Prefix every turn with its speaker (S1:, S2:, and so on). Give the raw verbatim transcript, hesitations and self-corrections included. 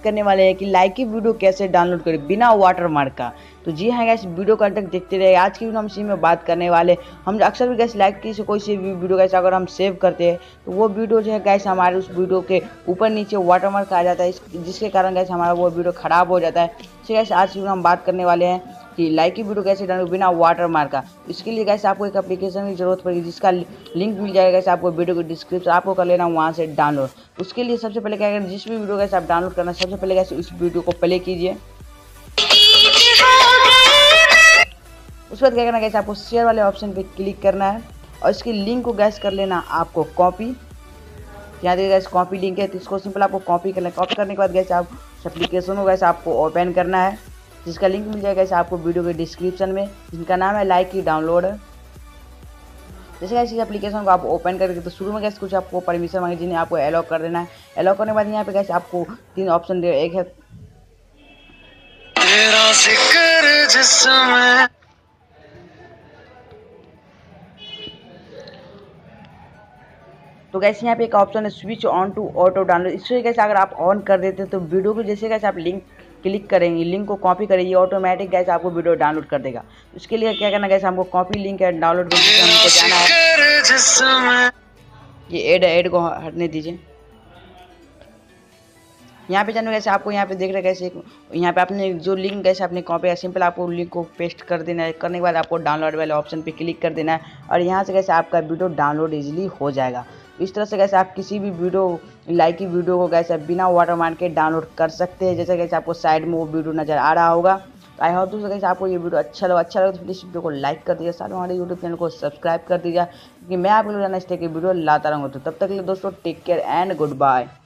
S1: करने वाले हैं कि लाइक की वीडियो कैसे डाउनलोड करें बिना वाटरमार्क का। तो जी हाँ गैस, वीडियो को अंत तक देखते रहे। आज की वीडियो हम इसी में बात करने वाले। हम अक्सर भी गैस लाइक की से कोई सी भी वीडियो गैस अगर हम सेव करते हैं तो वो वीडियो जो है गैस हमारे उस वीडियो के ऊपर नीचे वाटरमार्क आ जाता है, जिसके कारण गैस हमारा वो वीडियो खराब हो जाता है। तो गैस आज की वीडियो हम बात करने वाले हैं कि लाइक की वीडियो कैसे डाउनलोड बिना वाटरमार्क का। इसके लिए गैस आपको एक एप्लीकेशन की जरूरत पड़ेगी, जिसका लिंक मिल जाएगा गैस आपको वीडियो के डिस्क्रिप्शन, आपको कर लेना वहाँ से डाउनलोड। उसके लिए सबसे पहले क्या करें, जिस भी वीडियो गैस आप डाउनलोड करना, सबसे पहले गैस उस वीडियो को प्ले कीजिए। उसके बाद क्या करना गैस, आपको शेयर वाले ऑप्शन पे क्लिक करना है और इसकी लिंक को गैस कर लेना आपको कॉपी। यहाँ देखिए गैस कॉपी लिंक है, तो इसको सिंपल आपको कॉपी करना है। कॉपी करने के बाद गैस आप एप्लीकेशन को गैस आपको ओपन करना है, जिसका लिंक मिल जाएगा गैस आपको वीडियो के डिस्क्रिप्शन में, जिनका नाम है लाइक की डाउनलोड। जैसे गैस इस एप्लीकेशन को आप ओपन करके तो शुरू में गैस कुछ आपको परमिशन मांगे, जिन्हें आपको अलाउ कर देना है। अलाउ करने के बाद यहाँ पे गैस आपको तीन ऑप्शन दे, एक है तेरा जिक्र जिसमें तो गैस यहाँ पे एक ऑप्शन है switch on to auto download. इससे गैस अगर आप ऑन कर देते तो वीडियो को जैसे गैस आप लिंक क्लिक करेंगे, लिंक को कॉपी करेंगे, ऑटोमेटिक गैस आपको वीडियो डाउनलोड कर देगा। इसके लिए क्या करना गैस, हमको कॉपी लिंक है डाउनलोड करके हमको जाना है। ये ऐड ऐड को हटने दीजिए। यहाँ पे जाने कैसे आपको यहाँ पे देख रहे कैसे यहाँ पे आपने जो लिंक कैसे आपने कॉपी है, सिंपल आपको लिंक को पेस्ट कर देना है। करने के बाद आपको डाउनलोड वाले ऑप्शन पे क्लिक कर देना है और यहाँ से कैसे आपका वीडियो डाउनलोड इजीली हो जाएगा। तो इस तरह से कैसे आप किसी भी वीडियो लाइक की वीडियो को कैसे बिना वाटरमार्क के डाउनलोड कर सकते हैं। जैसे कैसे आपको साइड में वो वीडियो नजर आ रहा होगा। आई होप दोस्तों कैसे आपको ये वीडियो अच्छा लगा अच्छा लगा तो प्लीज़ वीडियो को लाइक कर दीजिए, साथ में हमारे यूट्यूब चैनल को सब्सक्राइब कर दीजिए, क्योंकि मैं आप लोग जाना इस तरह की वीडियो लाता रहूँगा। तो तब तक के लिए दोस्तों take care and good bye.